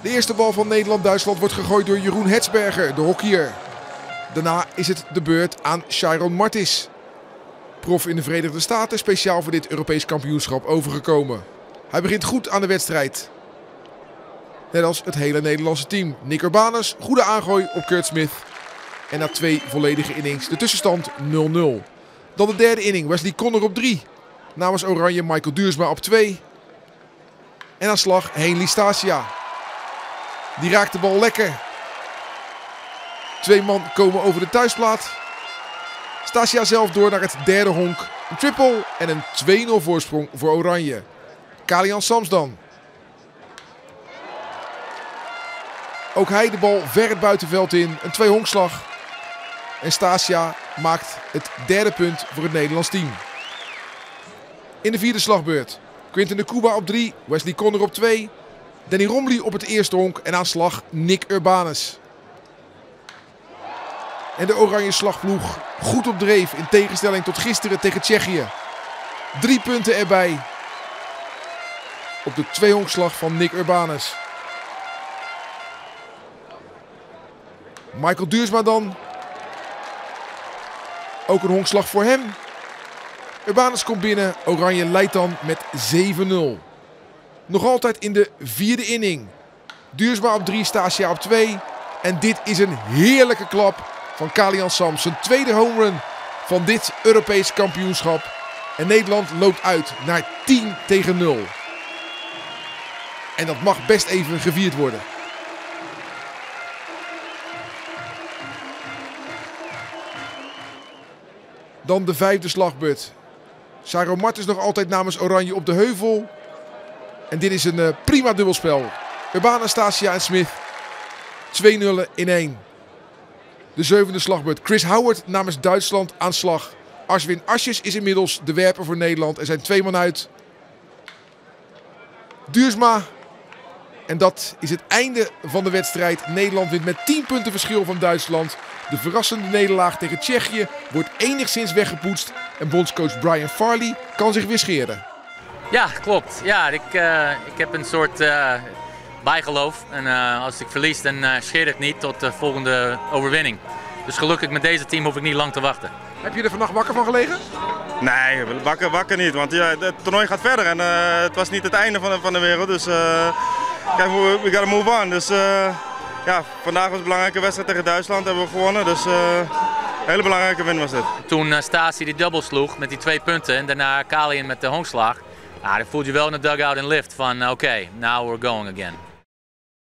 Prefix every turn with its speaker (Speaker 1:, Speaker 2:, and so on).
Speaker 1: De eerste bal van Nederland-Duitsland wordt gegooid door Jeroen Hetsberger, de hockeyer. Daarna is het de beurt aan Chiron Martis. Prof in de Verenigde Staten, speciaal voor dit Europees kampioenschap overgekomen. Hij begint goed aan de wedstrijd. Net als het hele Nederlandse team. Nick Urbanus, goede aangooi op Kurt Smith. En na 2 volledige innings de tussenstand 0-0. Dan de derde inning, Wesley Connor op 3. Namens Oranje Michael Duursma op 2. En aan slag Henly Stasia. Die raakt de bal lekker. 2 man komen over de thuisplaat. Stasia zelf door naar het derde honk. Een triple en een 2-0 voorsprong voor Oranje. Kalian Sams dan. Ook hij de bal ver het buitenveld in. Een 2-honkslag. En Stasia maakt het derde punt voor het Nederlands team. In de vierde slagbeurt. Quinten de Cuba op 3. Wesley Connor op 2. Danny Romley op het eerste honk. En aan slag Nick Urbanus. En de Oranje slagploeg goed op dreef in tegenstelling tot gisteren tegen Tsjechië. 3 punten erbij. Op de 2-honkslag van Nick Urbanus. Michael Duursma dan. Ook een honkslag voor hem. Urbanus komt binnen. Oranje leidt dan met 7-0. Nog altijd in de vierde inning. Duursma op 3, Stasia op 2. En dit is een heerlijke klap van Kalian Sams. Zijn tweede homerun van dit Europees kampioenschap. En Nederland loopt uit naar 10-0. En dat mag best even gevierd worden. Dan de vijfde slagbeurt. Chiron Martis nog altijd namens Oranje op de heuvel. En dit is een prima dubbelspel. Urbanus, Stasia en Smith. 2-0 in 1. De zevende slagbeurt. Chris Howard namens Duitsland aan slag. Ashwin Asjes is inmiddels de werper voor Nederland. Er zijn 2 man uit. Duursma. En dat is het einde van de wedstrijd. Nederland wint met 10 punten verschil van Duitsland. De verrassende nederlaag tegen Tsjechië wordt enigszins weggepoetst. En bondscoach Brian Farley kan zich weer scheren.
Speaker 2: Ja, klopt. Ja, ik heb een soort bijgeloof. En als ik verlies, dan scheer ik niet tot de volgende overwinning. Dus gelukkig met deze team hoef ik niet lang te wachten.
Speaker 1: Heb je er vannacht wakker van gelegen?
Speaker 3: Nee, wakker niet. Want ja, het toernooi gaat verder en het was niet het einde van de wereld. Dus kijk, we gotta move on. Dus ja, vandaag was een belangrijke wedstrijd tegen Duitsland. Hebben we gewonnen. Dus een hele belangrijke win was dit.
Speaker 2: Toen Stasi die double sloeg met die 2 punten en daarna Kalian met de honkslag. Dan voelde je wel in de dugout en lift van oké, now we're going again.